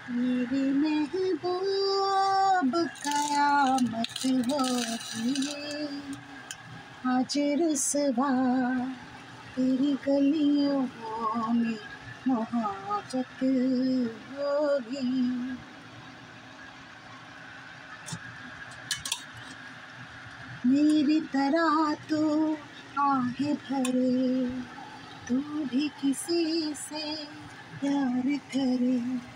मेरी महबूब कयामत होगी आज रुसवा तेरी गलियों में मोहब्बत होगी। मेरी तरह तो आहें भरे तू भी किसी से प्यार करे।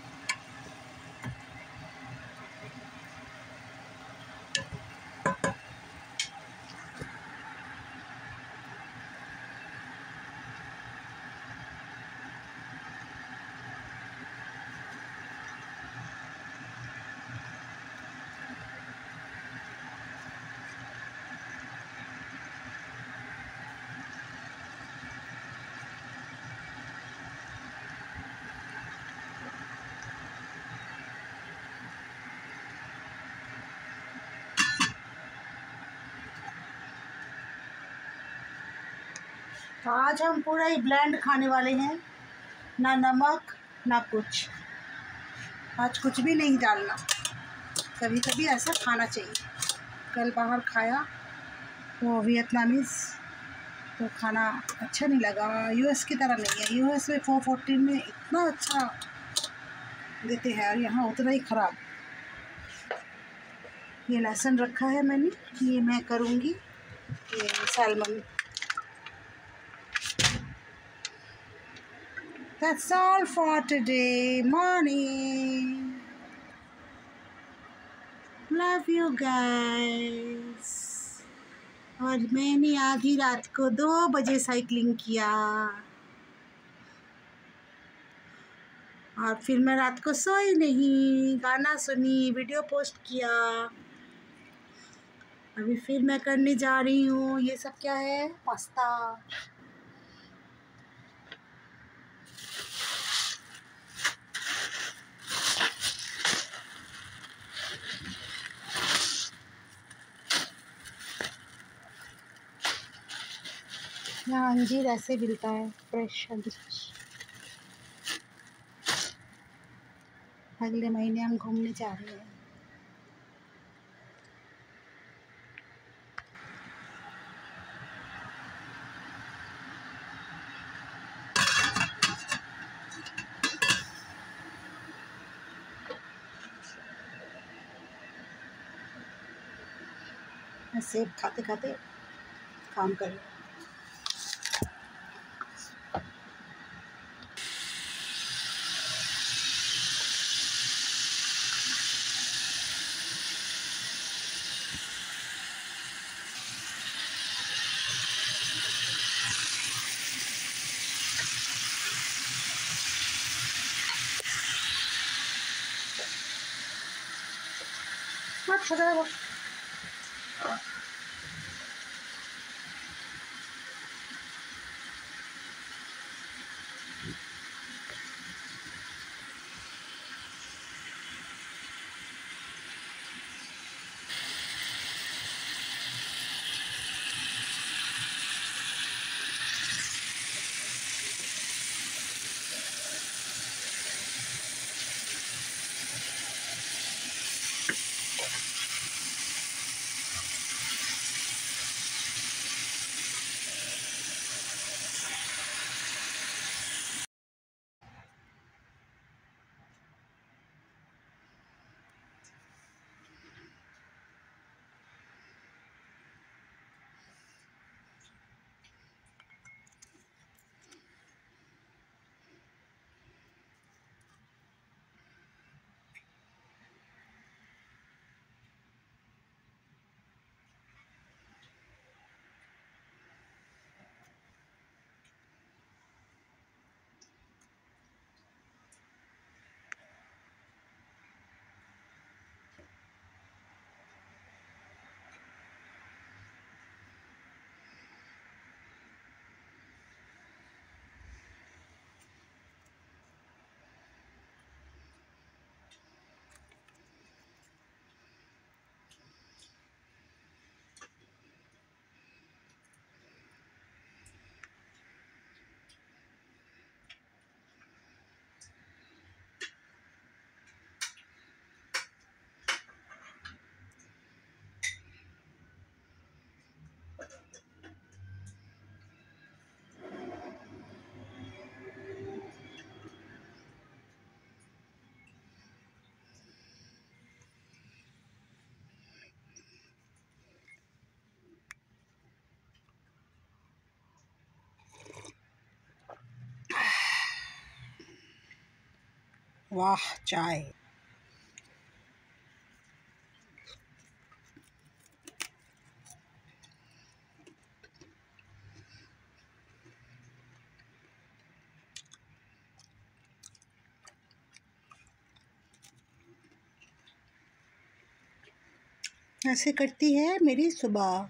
तो आज हम पूरा ही ब्लेंड खाने वाले हैं, ना नमक ना कुछ। आज कुछ भी नहीं डालना, कभी कभी ऐसा खाना चाहिए। कल बाहर खाया वो वियतनामीज़, तो खाना अच्छा नहीं लगा। यूएस की तरह नहीं है, यूएस में 414 में इतना अच्छा देते हैं और यहाँ उतना ही ख़राब। ये लहसुन रखा है मैंने, ये मैं करूँगी ये salmon. That's all for today morning. Love you guys. और मैंने आधी रात को 2 बजे साइकिलिंग किया और फिर मैं रात को सोई नहीं, गाना सुनी, वीडियो पोस्ट किया। अभी फिर मैं करने जा रही हूँ। ये सब क्या है? पास्ता। यहाँ अंजीर ऐसे मिलता है, फ्रेश अंजीर। अगले महीने हम घूमने जा रहे हैं। मैं सेब खाते खाते काम कर रही हूँ। अच्छा है वो। वाह चाय। ऐसे करती है मेरी सुबह।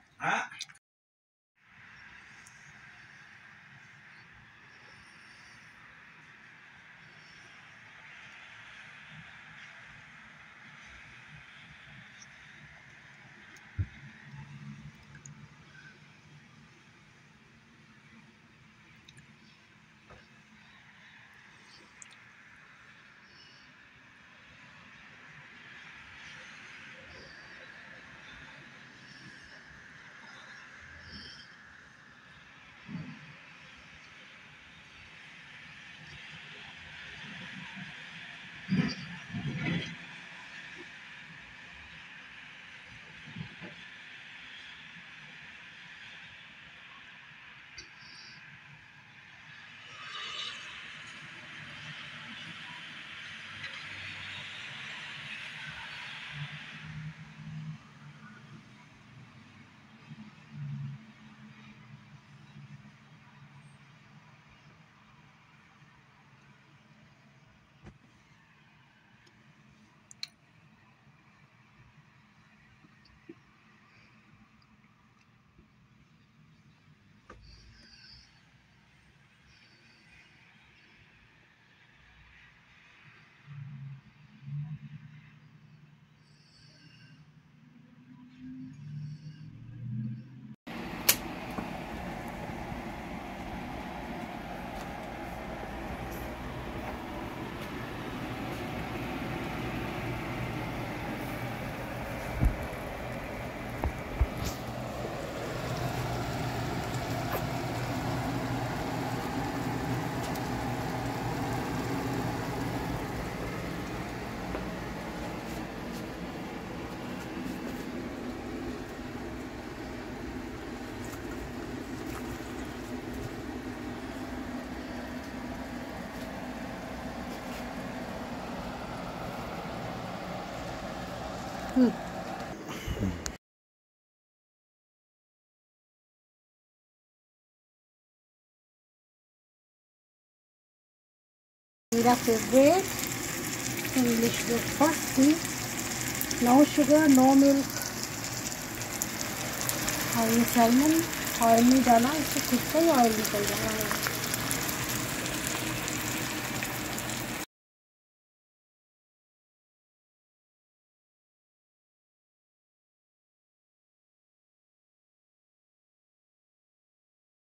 मेरा फेवरेट इंग्लिश ब्रेकफास्ट थी। No sugar no milk. और ये सैल्मन ऑयल नहीं डाला, इससे खुद का ही ऑयल निकल रहा है।